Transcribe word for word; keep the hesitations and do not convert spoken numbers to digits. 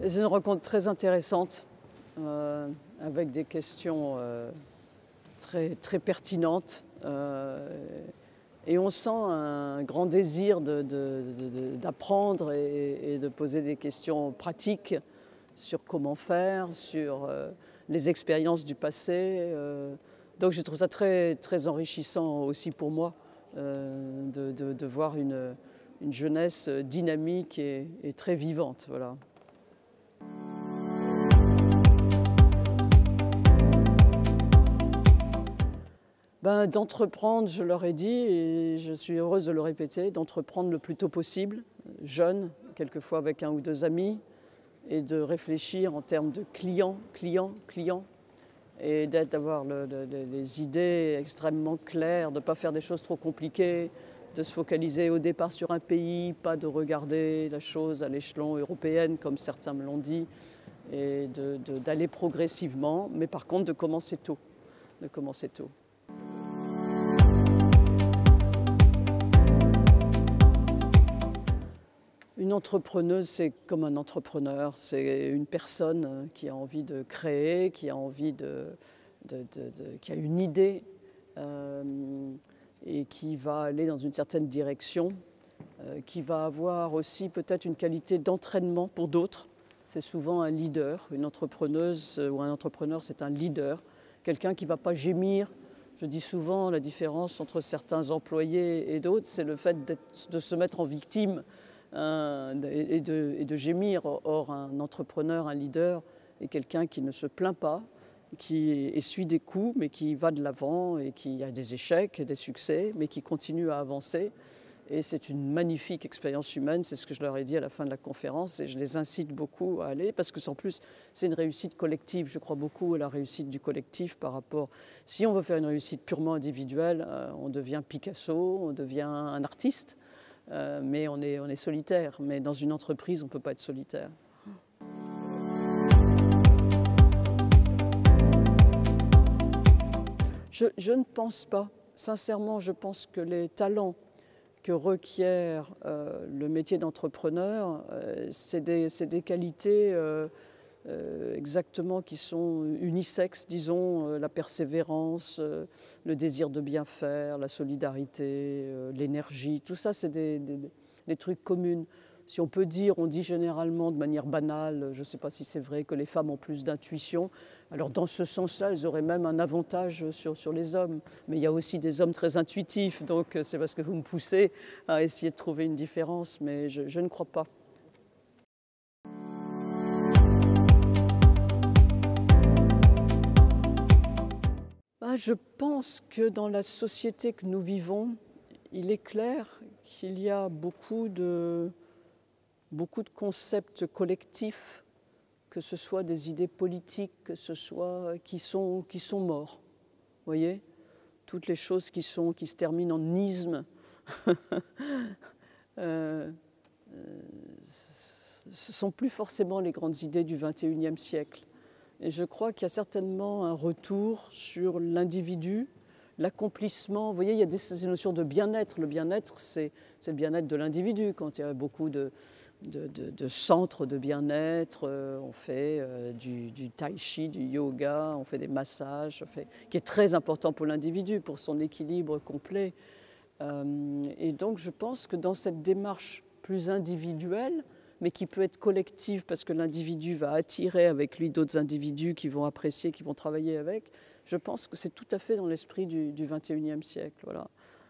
C'est une rencontre très intéressante, euh, avec des questions euh, très, très pertinentes. Euh, et on sent un grand désir d'apprendre de, de, de, et, et de poser des questions pratiques sur comment faire, sur euh, les expériences du passé. Euh, donc je trouve ça très, très enrichissant aussi pour moi euh, de, de, de voir une, une jeunesse dynamique et, et très vivante. Voilà. Ben, d'entreprendre, je leur ai dit, et je suis heureuse de le répéter, d'entreprendre le plus tôt possible, jeune, quelquefois avec un ou deux amis, et de réfléchir en termes de clients, clients, clients, et d'avoir le, le, les idées extrêmement claires, de ne pas faire des choses trop compliquées, de se focaliser au départ sur un pays, pas de regarder la chose à l'échelon européen, comme certains me l'ont dit, et d'aller progressivement, mais par contre de commencer tôt, de commencer tôt. Une entrepreneuse, c'est comme un entrepreneur, c'est une personne qui a envie de créer, qui a envie de, de, de, de qui a une idée euh, et qui va aller dans une certaine direction, euh, qui va avoir aussi peut-être une qualité d'entraînement pour d'autres. C'est souvent un leader, une entrepreneuse ou un entrepreneur, c'est un leader, quelqu'un qui ne va pas gémir. Je dis souvent la différence entre certains employés et d'autres, c'est le fait de se mettre en victime et de, et de gémir. Or, un entrepreneur, un leader est quelqu'un qui ne se plaint pas, qui essuie des coups, mais qui va de l'avant et qui a des échecs et des succès, mais qui continue à avancer. Et c'est une magnifique expérience humaine, c'est ce que je leur ai dit à la fin de la conférence, et je les incite beaucoup à aller, parce que en plus, c'est une réussite collective. Je crois beaucoup à la réussite du collectif par rapport... Si on veut faire une réussite purement individuelle, euh, on devient Picasso, on devient un artiste, Euh, mais on est, on est solitaire. Mais dans une entreprise, on ne peut pas être solitaire. Je, je ne pense pas. Sincèrement, je pense que les talents que requiert euh, le métier d'entrepreneur, euh, c'est des, des qualités euh, euh, exactement qui sont unisexes, disons, euh, la persévérance, euh, le désir de bien faire, la solidarité, euh, l'énergie, tout ça c'est des, des, des trucs communs. Si on peut dire, on dit généralement de manière banale, je ne sais pas si c'est vrai, que les femmes ont plus d'intuition. Alors dans ce sens-là, elles auraient même un avantage sur, sur les hommes. Mais il y a aussi des hommes très intuitifs, donc c'est parce que vous me poussez à essayer de trouver une différence, mais je, je ne crois pas. Ben, je pense que dans la société que nous vivons, il est clair qu'il y a beaucoup de... beaucoup de concepts collectifs, que ce soit des idées politiques, que ce soit qui sont, qui sont morts. Vous voyez, toutes les choses qui, sont, qui se terminent en isme, euh, ce ne sont plus forcément les grandes idées du vingt et unième siècle. Et je crois qu'il y a certainement un retour sur l'individu, l'accomplissement. Vous voyez, il y a des, ces notions de bien-être. Le bien-être, c'est le bien-être de l'individu. Quand il y a beaucoup de... De, de, de centres de bien-être, euh, on fait euh, du, du tai chi, du yoga, on fait des massages, on fait, qui est très important pour l'individu, pour son équilibre complet. Euh, et donc je pense que dans cette démarche plus individuelle, mais qui peut être collective parce que l'individu va attirer avec lui d'autres individus qui vont apprécier, qui vont travailler avec, je pense que c'est tout à fait dans l'esprit du, du vingt et unième siècle. Voilà.